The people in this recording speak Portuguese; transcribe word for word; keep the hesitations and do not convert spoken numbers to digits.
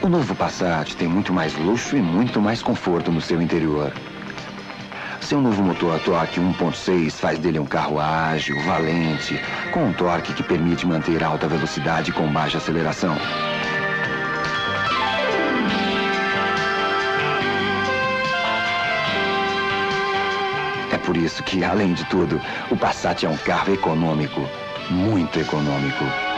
O novo Passat tem muito mais luxo e muito mais conforto no seu interior. Seu novo motor torque um ponto seis faz dele um carro ágil, valente, com um torque que permite manter alta velocidade com baixa aceleração. É por isso que, além de tudo, o Passat é um carro econômico, muito econômico.